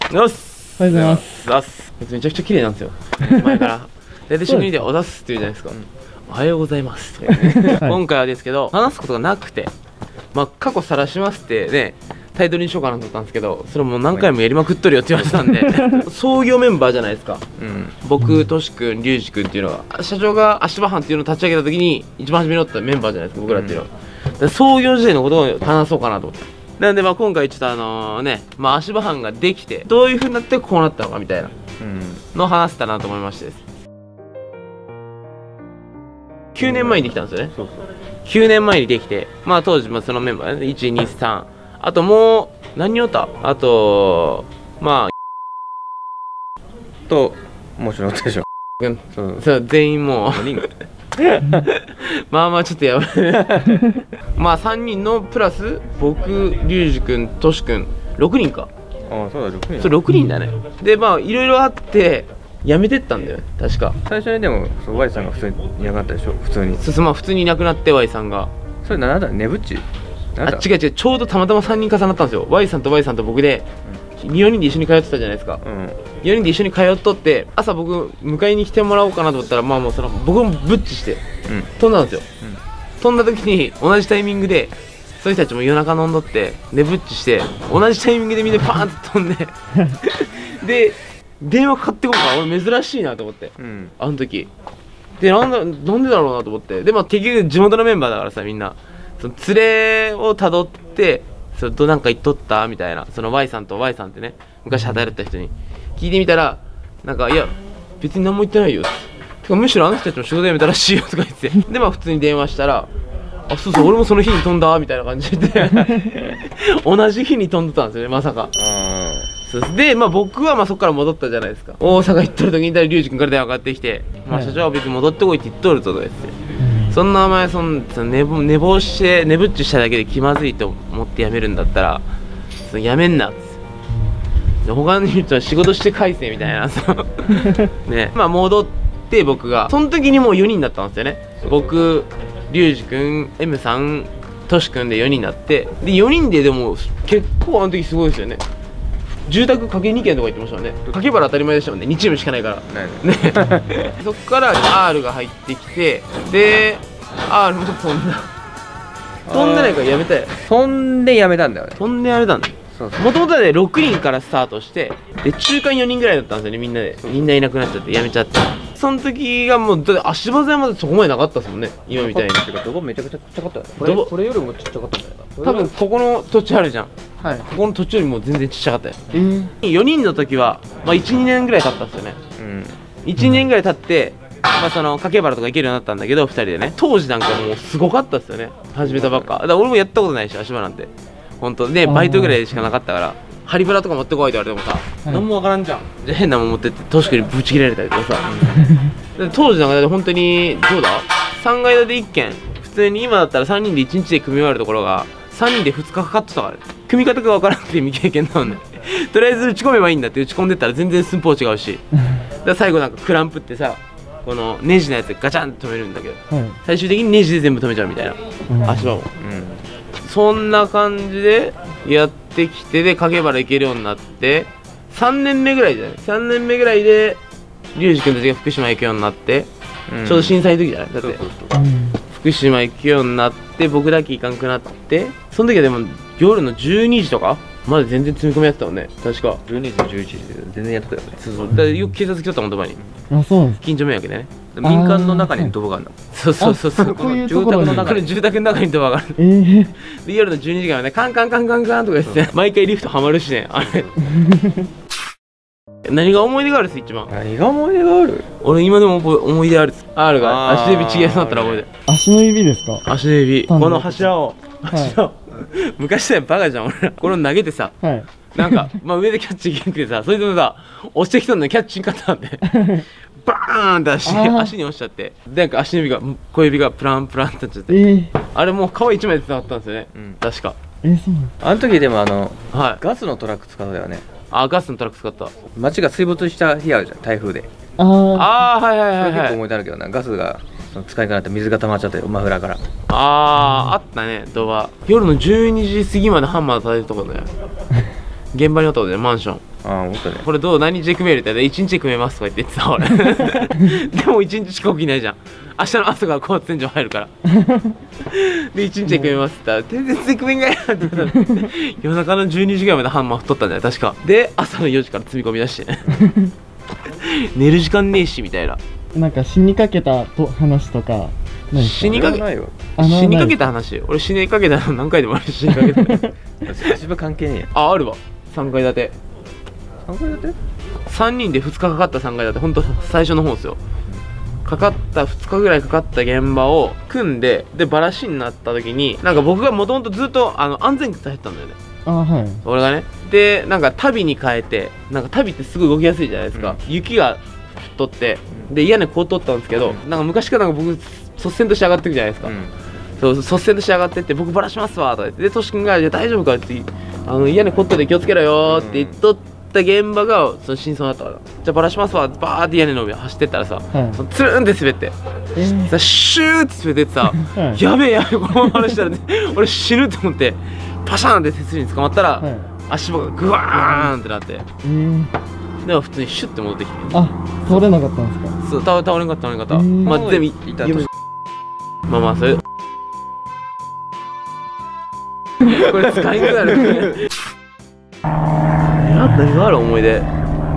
よっす。 おはようございます。 ざっす。めちゃくちゃ綺麗なんですよ。前から。大体職人でおざっすって言うじゃないですか。おはようございますとか言ってね。今回はですけど、話すことがなくて、まあ過去晒しますってね、タイトルにしようかなと思ったんですけど、それも何回もやりまくっとるよって言われてたんで、創業メンバーじゃないですか。僕、としくん、りゅうじくんっていうのが、社長が足場班っていうのを立ち上げた時に一番初めにおったメンバーじゃないですか、僕らっていうのは。だから創業時代のことを話そうかなと思って。なんでまあ今回ちょっとまあ足場班ができて、どういう風になってこうなったのかみたいなのを話せたなと思いましてです。9年前にできたんですよね。9年前にできて、まあ当時そのメンバーね、1、2、3、あともう何人おった？あとまあともちろんでしょ。 そう全員もうまあまあちょっとやばいまあ3人のプラス僕、りゅうじくん、としくん、6人か。 ああそうだ、6人。 そう6人だね。でまあいろいろあって辞めてったんだよ確か。 最初にでもY さんが普通にいなかったでしょ。普通にまあ普通にいなくなって Y さんが。 それなんだ、ねぶっち。 あ違う違う、ちょうどたまたま3人重なったんですよ。 Y さんと Y さんと僕で4人で一緒に通ってたじゃないですか。4人で一緒に通っとって、朝僕迎えに来てもらおうかなと思ったら、まあもう僕もブッチして飛んだんですよ。飛んだ時に同じタイミングでそういう人たちも夜中飲んどって寝ブッチして、同じタイミングでみんなパーンって飛んでで電話かかってこうか、俺珍しいなと思って、あの時でなんでだろうなと思って。でまあ結局地元のメンバーだからさ、みんなその連れをたどって、なんか言っとったみたいな、その Y さんと Y さんってね、昔働いてた人に聞いてみたら、なんかいや別に何も言ってないよ、てかむしろあの人たちも仕事辞めたらしいよとか言ってでまあ普通に電話したら、あそうそう俺もその日に飛んだみたいな感じで同じ日に飛んでたんですよね、まさか。でまあ僕はまあそこから戻ったじゃないですか。大阪行っとる時にりゅうじくんから電話かかってきて、まあ社長は別に戻ってこいって言っとるとか言って、そんなお前寝坊して寝ぶっちしただけで気まずいと思って辞めるんだったら辞めんなっつって、他の人は仕事して返せみたいなね。まあ戻って僕がその時にもう4人だったんですよね。僕、りゅうじくん、M さん、としくんで4人になって、で4人ででも結構あの時すごいですよね。住宅かけ2軒とか言ってましたもんね。かけ原当たり前でしたもんね、2チームしかないからね。そっから R が入ってきて、で R も飛んでないからやめたよ。 飛んでやめたんだよね。 飛んでやめたんだよ。もともとはね6人からスタートして、で中間4人ぐらいだったんですよね。みんないなくなっちゃってやめちゃって、その時がもうだって足場材までそこまでなかったですもんね、今みたいに。 どこめちゃくちゃちっちゃかったよね。これよりもちっちゃかったんだよな。 多分ここの土地あるじゃん、はい、ここの土地よりも全然ちっちゃかったよ。4人の時は、まあ、12年ぐらい経ったんですよね。12年ぐらい経って、まあその掛原とか行けるようになったんだけど、2人でね。当時なんかもうすごかったですよね、始めたばっかだから俺もやったことないし、足場なんて本当ね、バイトぐらいしかなかったから、ハリブラとか持ってこいって言われてもさ、何もわからんじゃん。じゃあ変なもん持ってってトシ君にブチ切られたりとかさ当時なんか本当にどうだ、3階建て1軒、普通に今だったら3人で1日で組み終わるところが3人で2日かかってたから、ね、組み方がわからなくて未経験なのねとりあえず打ち込めばいいんだって打ち込んでったら全然寸法違うしだ最後なんかクランプってさ、このネジのやつでガチャンって止めるんだけど、最終的にネジで全部止めちゃうみたいな、足場も、そんな感じでやってきて、で掛原行けるようになって3年目ぐらいじゃない、3年目ぐらいでりゅうじくんたちが福島行くようになって、ちょうど震災の時じゃないだって、福島行くようになって僕だけ行かんくなって、その時はでも夜の12時とかまで全然積み込みやってたもんね、確か。 12時11時で全然やってたよね。 そうだからよく警察来とったもん、ドバに。 あ、そうなんです。 近所迷惑でね。 民間の中にドバがあるんだ。 そうこういう住ところに住宅の中にドバがある。で夜の12時からね、カンカンカンカンカンとか言って毎回リフトはまるしね、あれ何が思い出があるっす、一番。 何が思い出がある？ 俺今でも思い出あるっす。R が足指ちぎれそうになったら覚えて。 足の指ですか？ 足の指、この柱を昔だよ、バカじゃん俺ら。これを投げてさ、なんかまあ上でキャッチできなくてさ、それでもさ押してきたのにキャッチに勝ったんでバーンって足に押しちゃって、なんか足の指が小指がプランプランってなっちゃって、あれもう皮一枚で繋がったんですよね、確か。 そうなんあの時でもガスのトラック使ったよね。 あ、ガスのトラック使った。 街が水没した日あるじゃん、台風で。 ああ、はいはいはいはい。 結構思い出あるけどな、ガスが使いかなって水が溜まっちゃってマフラーから。 あったね、動画。夜の12時過ぎまでハンマー叩いてたとこだよ現場におったことで、マンション。 ああ、思ったね。 これどう何日で組めるって言ったら1日で組めますとか言ってさ、俺でも1日しか起きないじゃん。明日の朝が高圧洗浄入るからで1日で組めますって言ったら全然組めんがやって言ったら夜中の12時ぐらいまでハンマー太ったんだよ確か。で朝の4時から積み込み出して寝る時間ねえしみたいな。 なんか死にかけたと話とかないですか？ 死にかけないよ。 死にかけた話、俺死にかけたの何回でもあるし、死にかけた足場関係ねえや。 あ、あるわ。3階建て 3階建て 3人で2日かかった3階建て、ほんと最初の方ですよ。かかった2日ぐらいかかった現場を組んで、でバラシになった時になんか僕がもともとずっと安全靴入ったんだよね。 あ、はい。 俺がね。でなんか足袋に変えて、なんか足袋ってすぐ動きやすいじゃないですか、雪が降っとってで屋根こう取ったんですけど、なんか昔からなんか僕率先として上がってくじゃないですか、そう率先として上がってって僕バラしますわとか言って、でトシ君が「いや大丈夫か?」って屋根こっとで気をつけろよって言っとった現場がその真相だったから、じゃあバラしますわってバーって屋根の上走ってったらさ、 はいつるんって滑って、さシューって滑ってってさ、やべえやべえこのまま話したら、ね、俺死ぬと思ってパシャーンって手すりに捕まったら、足場がグワーンってなって、でも普通にシュッて戻ってきて、 あ、通れなかったんですか？ そう倒れんかった倒れんかった、まあ全部まあまあそれこれ使いにくくなる何がある思い出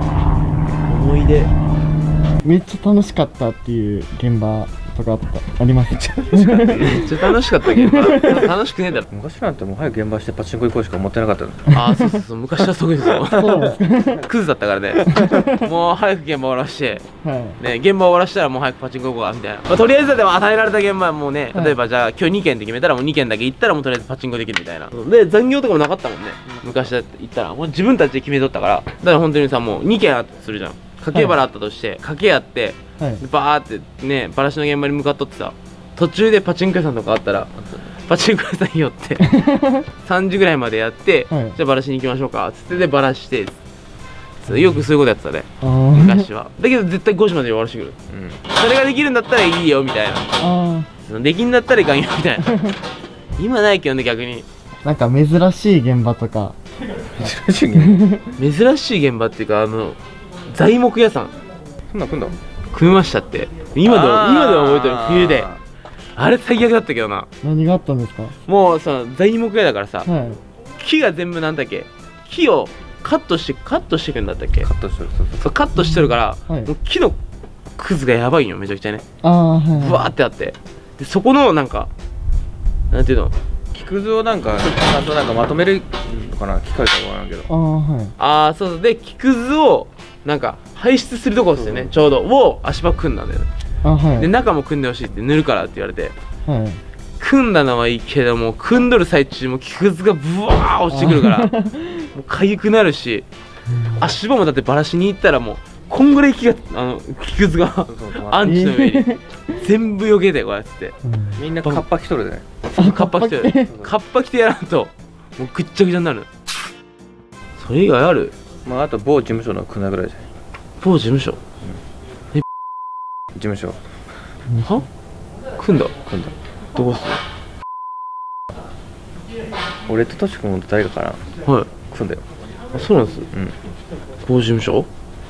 めっちゃ楽しかったっていう現場とかあります？ めっちゃ楽しかった現場楽しくねえだろ。 昔なんてもう早く現場してパチンコ行こうしか思ってなかったの。 ああそうそうそう、昔はそうですよクズだったからねもう早く現場終わらして、ね、現場終わらしたらもう早くパチンコ行こうかみたいな、まあ、とりあえずでも与えられた現場はもうね、例えばじゃあ今日2件って決めたらもう2件だけ行ったらもうとりあえずパチンコできるみたいなで、残業とかもなかったもんね昔だって言ったら、もう自分たちで決めとったから、だから本当にさもう2件あったとするじゃん、掛け払ったとして掛け合って、バーってねバラシの現場に向かっとってさ、途中でパチンコ屋さんとかあったらパチンコ屋さん寄って3時ぐらいまでやって、じゃあバラしに行きましょうかっつってでバラして、よくそういうことやってたね昔は。だけど絶対5時まで終わらしてくる、それができるんだったらいいよみたいな、できんだったらいかんよみたいな今ないけどね逆に。 なんか珍しい現場とか珍しい現場っていうか材木屋さんそんなん来んだ組みましたって、今では覚えてる。冬であれ最悪だったけどな。 何があったんですか？ もうさ材木屋だからさ、木が全部なんだっけ、木をカットしてくんだったっけ、カットしてるから、もう木のくずがやばいよめちゃくちゃね、ブワーってあって、でそこのなんかなんていうの、 木くずをなんかちゃんとなんかまとめるのかな、機械かわからんけど、 そうそうで木くずをなんか排出するとこですよね、ちょうどを足場組んだんだよね。で中も組んでほしいって塗るからって言われて、組んだのはいいけども組んどる最中も木くずがブワー落ちてくるからもう痒くなるし、足場もだってバラしに行ったらもうこんぐらい木くずがアンチの上に全部よけてこうやってみんなカッパ着とるでね。 カッパ着てるカッパ着てやらんともうぐっちゃぐちゃになる。それ以外ある？ まああと某事務所の組んだぐらいじゃない。 某事務所？ 事務所は？組んだどこっす？ 俺とトシ君と誰かかな、はい、組んだよ。 あ、そうなんです。某事務所？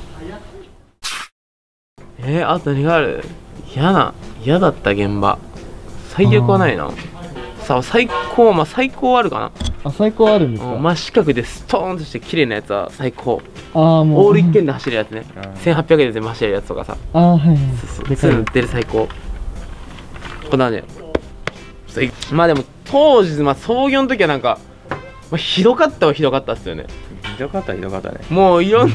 あと何がある？嫌だった現場最悪はないな。さあ最高あるかな。 あ、最高あるんですか？ 真四角でストーンとして綺麗なやつは最高。 もうオール一軒で走るやつね、1800円で全部走れるやつとかさ、そういうの出る最高。こんなね、まあでも当時、創業の時はなんか、ひどかったっすよね。 ひどかったね。 もういろん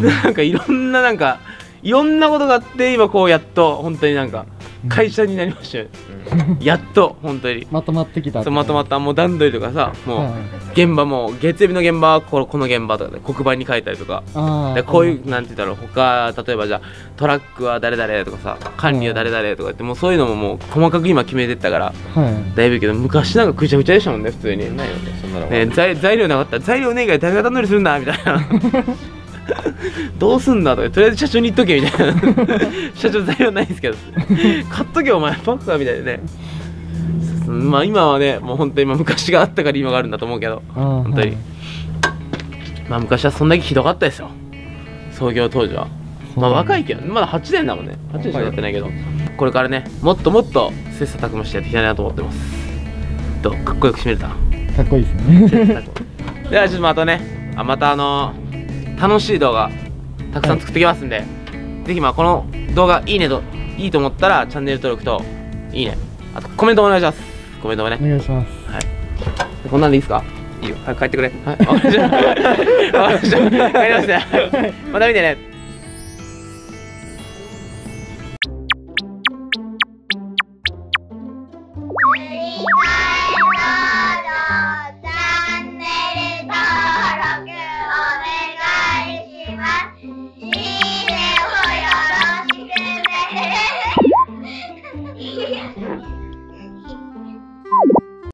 なことがあって、今こうやっと本当になんか会社になりましたよ、やっと本当にまとまってきた。 そうまとまった。もう段取りとかさ、もう現場も月曜日の現場はこの現場とかで黒板に書いたりとかで、こういうなんて言ったら他例えばじゃあトラックは誰々とかさ、管理は誰々とかって、もうそういうのももう細かく今決めてったからだいぶいいけど、昔なんかぐちゃぐちゃでしたもんね普通に。 ないよねそんなのね、材料なかったら材料ねえから誰が段取りするんだみたいなどうすんだとか、とりあえず社長に言っとけみたいな社長材料ないんですけど買っとけお前バカみたいなね。まあ今はねもう本当に昔があったから今があるんだと思うけど、本当に昔はそんだけひどかったですよ。 創業当時は。まあ若いけどまだ8年だもんね。8年しかやってないけど、これからねもっともっと切磋琢磨してやっていきたいなと思ってます。かっこよく締めれた。 かっこいいですね。 ではちょっとまたねまた楽しい動画たくさん作ってきますんで、ぜひこの動画いいと思ったらチャンネル登録といいね、あとコメントお願いします。コメントもねお願いします。 はい、こんなんでいいですか。 いいよ早く帰ってくれ。 はい、わかりました。帰りますね。また見てね。